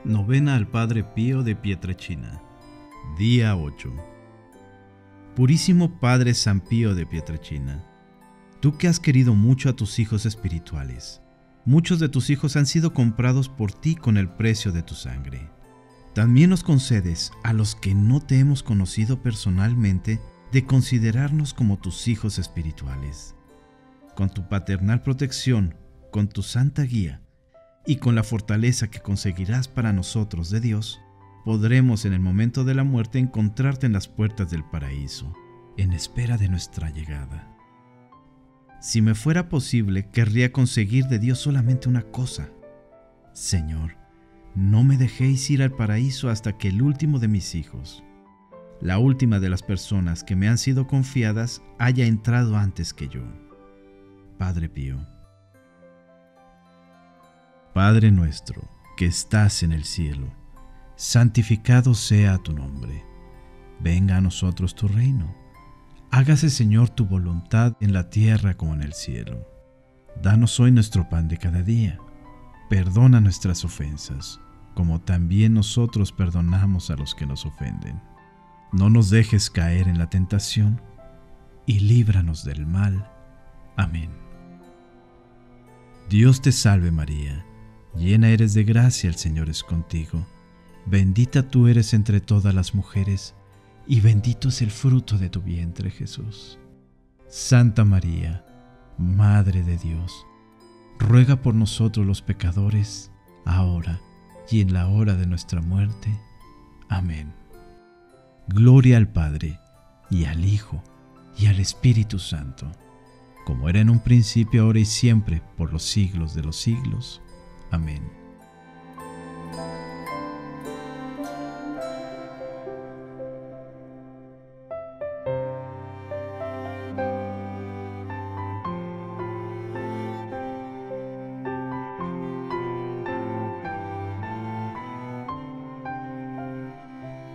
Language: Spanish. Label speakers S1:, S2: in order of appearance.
S1: Novena al Padre Pío de Pietrelcina. Día 8. Purísimo Padre San Pío de Pietrelcina, tú que has querido mucho a tus hijos espirituales, muchos de tus hijos han sido comprados por ti con el precio de tu sangre. También nos concedes a los que no te hemos conocido personalmente de considerarnos como tus hijos espirituales. Con tu paternal protección, con tu santa guía y con la fortaleza que conseguirás para nosotros de Dios, podremos en el momento de la muerte encontrarte en las puertas del paraíso, en espera de nuestra llegada. Si me fuera posible, querría conseguir de Dios solamente una cosa. Señor, no me dejéis ir al paraíso hasta que el último de mis hijos, la última de las personas que me han sido confiadas, haya entrado antes que yo. Padre Pío. Padre nuestro, que estás en el cielo, santificado sea tu nombre. Venga a nosotros tu reino. Hágase, Señor, tu voluntad en la tierra como en el cielo. Danos hoy nuestro pan de cada día. Perdona nuestras ofensas, como también nosotros perdonamos a los que nos ofenden. No nos dejes caer en la tentación, y líbranos del mal. Amén. Dios te salve María, llena eres de gracia, el Señor es contigo. Bendita tú eres entre todas las mujeres, y bendito es el fruto de tu vientre, Jesús. Santa María, Madre de Dios, ruega por nosotros los pecadores, ahora y en la hora de nuestra muerte. Amén. Gloria al Padre, y al Hijo, y al Espíritu Santo, como era en un principio, ahora y siempre, por los siglos de los siglos. Amén.